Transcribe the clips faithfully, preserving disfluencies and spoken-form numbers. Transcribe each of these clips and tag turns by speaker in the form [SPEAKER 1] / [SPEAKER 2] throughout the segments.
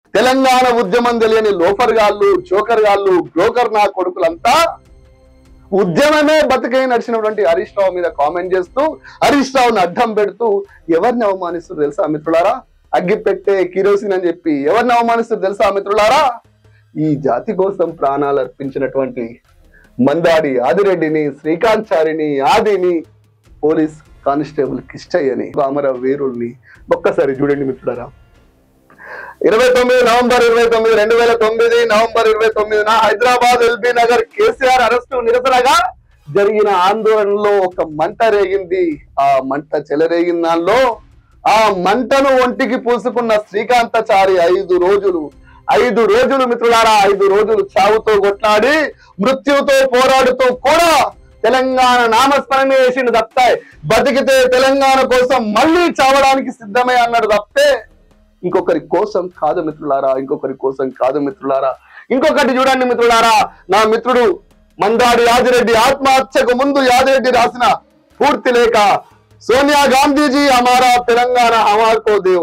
[SPEAKER 1] తెలంగాణ ఉద్యమం తెలియని లోఫర్ గాళ్ళు, జోకర్ గాళ్ళు, బ్రోకర్ నా కొడుకులంతా ఉద్యమమే బతికై నడిచినటువంటి హరీష్ రావు మీద కామెంట్ చేస్తూ, హరీష్ రావుని అడ్డం పెడుతూ ఎవరిని అవమానిస్తారు తెలుసా మిత్రులారా? అగ్గి పెట్టే కిరోసిన్ అని చెప్పి ఎవరిని అవమానిస్తారు తెలుసా మిత్రులారా? ఈ జాతి కోసం ప్రాణాలు అర్పించినటువంటి మందాడి ఆదిరెడ్డిని, శ్రీకాంత్ చారిని, ఆదిని, పోలీస్ కానిస్టేబుల్ కిష్టయ్యని, అమర వీరుల్ని ఒక్కసారి చూడండి మిత్రులారా. ఇరవై తొమ్మిది నవంబర్ ఇరవై తొమ్మిది రెండు వేల తొమ్మిది నవంబర్ ఇరవై తొమ్మిదిన హైదరాబాద్ ఎల్బీ నగర్ కేసీఆర్ అరెస్టు నిరసనగా జరిగిన ఆందోళనలో ఒక మంట రేగింది. ఆ మంట చెలరేగిన దానిలో ఆ మంటను ఒంటికి పూసుకున్న శ్రీకాంతాచారి ఐదు రోజులు ఐదు రోజులు మిత్రులారా ఐదు రోజులు చావుతో కొట్లాడి మృత్యుతో పోరాడుతూ కూడా తెలంగాణ నామస్మరణ చేసిండు తప్పితే, బతికితే తెలంగాణ కోసం మళ్ళీ చావడానికి సిద్ధమే అన్నాడు తప్పితే ఇంకొకరి కోసం కాదు మిత్రులారా, ఇంకొకరి కోసం కాదు మిత్రులారా. ఇంకొకటి చూడండి మిత్రులారా, నా మిత్రుడు మందాడి యాదిరెడ్డి ఆత్మహత్యకు ముందు యాదిరెడ్డి రాసిన పూర్తి లేఖ, సోనియా గాంధీజీ హమారా తెలంగాణ హమార్ కో దేవ్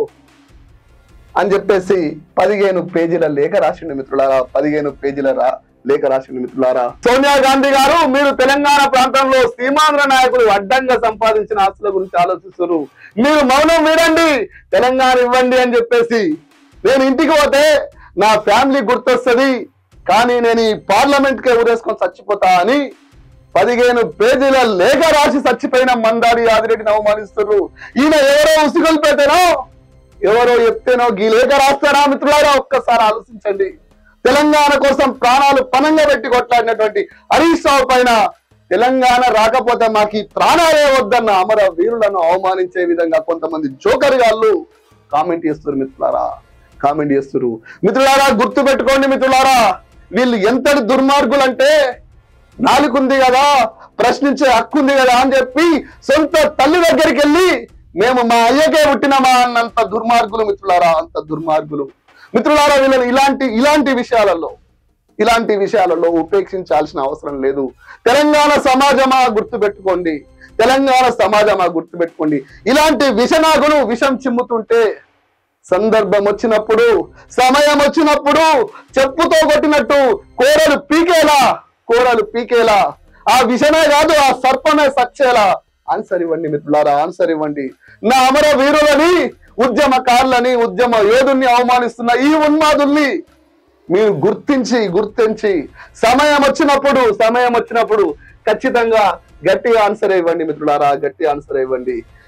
[SPEAKER 1] అని చెప్పేసి పదిహేను పేజీల లేఖ రాసిండు మిత్రులారా. పదిహేను పేజీల రా లేఖ రాసిండు మిత్రులారా. సోనియా గాంధీ గారు, మీరు తెలంగాణ ప్రాంతంలో సీమాంధ్ర నాయకులు అడ్డంగా సంపాదించిన ఆస్తుల గురించి ఆలోచిస్తున్నారు, మీరు మౌనం వీడండి, తెలంగాణ ఇవ్వండి అని చెప్పేసి. నేను ఇంటికి పోతే నా ఫ్యామిలీ గుర్తొస్తుంది, కానీ నేను ఈ పార్లమెంట్ కే ఊరేసుకొని చచ్చిపోతా అని పదిహేను పేజీల లేఖ రాసి చచ్చిపోయిన మందాడి యాదిరెడ్డిని అవమానిస్తున్నారు. ఈయన ఎవరో ఉసిగొల్పేతేనో ఎవరో చెప్తేనో గీ లేఖ రాస్తారా మిత్రులారా? ఒక్కసారి ఆలోచించండి. తెలంగాణ కోసం ప్రాణాలు పనంగా పెట్టి కొట్లాడినటువంటి హరీష్ రావు పైన తెలంగాణ రాకపోతే మాకు ప్రాణాలే వద్దన్న అమర వీరులను అవమానించే విధంగా కొంతమంది జోకర్ గాళ్ళు కామెంట్ చేస్తారు మిత్రులారా, కామెంట్ చేస్తారు మిత్రులారా. గుర్తు పెట్టుకోండి మిత్రులారా, వీళ్ళు ఎంతటి దుర్మార్గులు అంటే, నాలుగుంది కదా, ప్రశ్నించే హక్కు ఉంది కదా అని చెప్పి సొంత తల్లి దగ్గరికి వెళ్ళి మేము మా అయ్యకే పుట్టినమా అన్నంత దుర్మార్గులు మిత్రులారా, అంత దుర్మార్గులు మిత్రులారా. వీళ్ళని ఇలాంటి ఇలాంటి విషయాలలో ఇలాంటి విషయాలలో ఉపేక్షించాల్సిన అవసరం లేదు. తెలంగాణ సమాజమా గుర్తు పెట్టుకోండి, తెలంగాణ సమాజమా గుర్తు పెట్టుకోండి. ఇలాంటి విషనాగులు విషం చిమ్ముతుంటే సందర్భం వచ్చినప్పుడు, సమయం వచ్చినప్పుడు చెప్పుతో కొట్టినట్టు కోరలు పీకేలా కోరలు పీకేలా ఆ విషమే కాదు, ఆ సర్పమే సచ్చేలా ఆన్సర్ ఇవ్వండి మిత్రులారా, ఆన్సర్ ఇవ్వండి. నా అమర వీరులని, ఉద్యమకారులని, ఉద్యమ యోధుల్ని అవమానిస్తున్న ఈ ఉన్మాదుల్ని మీరు గుర్తించి గుర్తించి సమయం వచ్చినప్పుడు సమయం వచ్చినప్పుడు ఖచ్చితంగా గట్టి ఆన్సర్ ఇవ్వండి మిత్రులారా, గట్టి ఆన్సర్ ఇవ్వండి.